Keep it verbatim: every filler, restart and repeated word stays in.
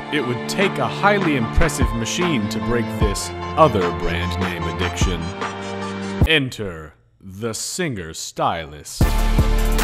It would take a highly impressive machine to break this other brand name addiction. Enter the Singer Stylist.